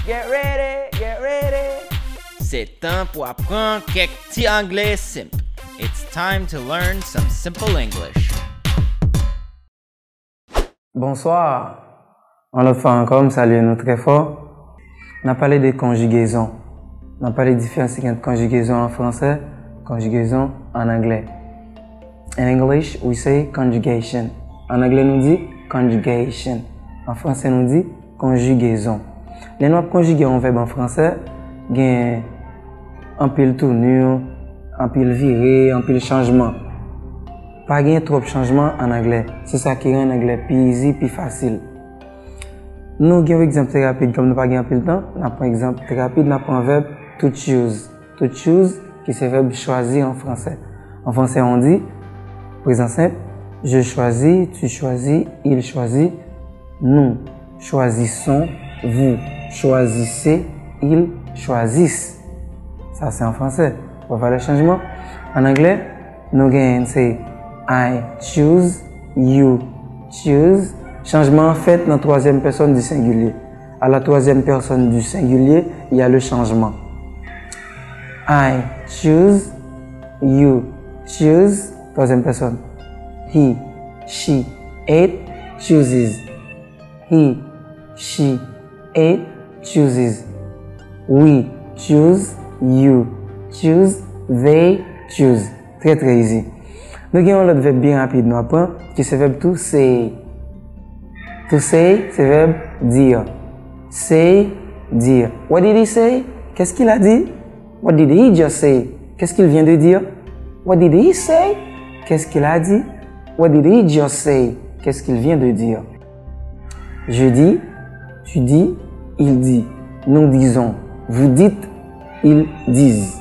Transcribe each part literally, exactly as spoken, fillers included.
get ready, get ready. C'est temps pour apprendre quelques petits anglais simples. It's time to learn some simple English. Bonsoir. On le fait encore, salut nous très fort. On a parlé des conjugaisons. On a parlé des différences entre conjugaisons en français, conjugaison en anglais. In English, we say conjugation. En anglais, nous dit conjugation. En français, nous dit conjugaison. Les noms conjugués en verbe en français, il y a un pile tournure, un pile viré, un pile changement. Pas gain trop de changements en anglais. C'est ça qui rend l'anglais plus easy, plus facile. Nous avons un exemple très rapide, comme nous pas gain plus temps. Nous avons un exemple très rapide, nous avons un verbe to choose. To choose, qui c'est le verbe choisir en français. En français, on dit, présent simple, je choisis, tu choisis, il choisit, nous choisissons, vous choisissez, ils choisissent. Ça, c'est en français. On va faire le changement. En anglais, nous avons c'est I choose, you choose. Changement fait dans la troisième personne du singulier. À la troisième personne du singulier, il y a le changement. I choose, you choose. Troisième personne. He, she, it chooses. He, she, it chooses. We choose, you choose, they choose. Très très easy. Nous avons l'autre verbe bien rapide, nous apprenons, qui c'est le verbe to say. To say, c'est le verbe dire. Say, dire. What did he say? Qu'est-ce qu'il a dit? What did he just say? Qu'est-ce qu'il vient de dire? What did he say? Qu'est-ce qu'il a dit? What did he just say? Qu'est-ce qu'il vient de dire? Je dis, tu dis, il dit. Nous disons, vous dites, ils disent.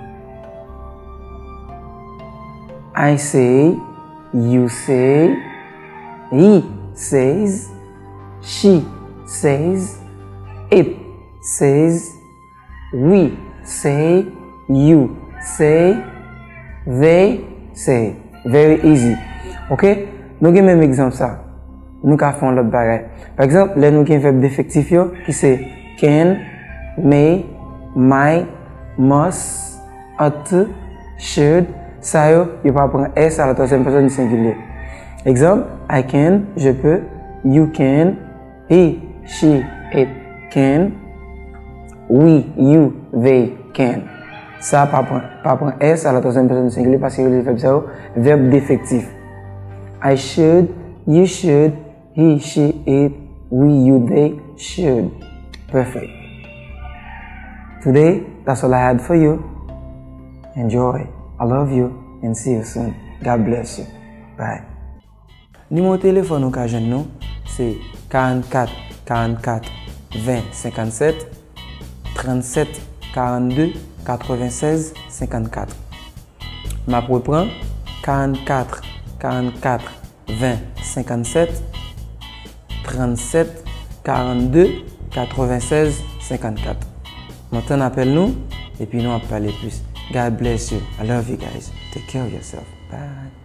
I say, you say, he says, she says, it says, we say, you say, they say. Very easy. Ok? Nous avons même exemple ça. Nous avons fait l'autre bagage. Par exemple, là nous avons un verbe défectif qui c'est can, may, might, must, ought, should. Ça, il ne peut pas prendre S à la troisième personne du singulier. Exemple, I can, je peux. You can. He, she, it can. We, you, they can. Ça, pas prendre S à la troisième personne du singulier parce que le verbe ça, verbe défectif. I should, you should, he, she, it, we, you, they should. Perfect. Today, that's all I had for you. Enjoy. I love you and see you soon. God bless you. Bye. Numéro de téléphone au cas de nous, c'est quarante-quatre, quarante-quatre, vingt, cinquante-sept, trente-sept, quarante-deux, quatre-vingt-seize, cinquante-quatre. Ma reprend quarante-quatre, quarante-quatre, vingt, cinquante-sept, trente-sept, quarante-deux, quatre-vingt-seize, cinquante-quatre. Maintenant, appelle-nous et puis nous on va parler plus. God bless you. I love you guys. Take care of yourself. Bye.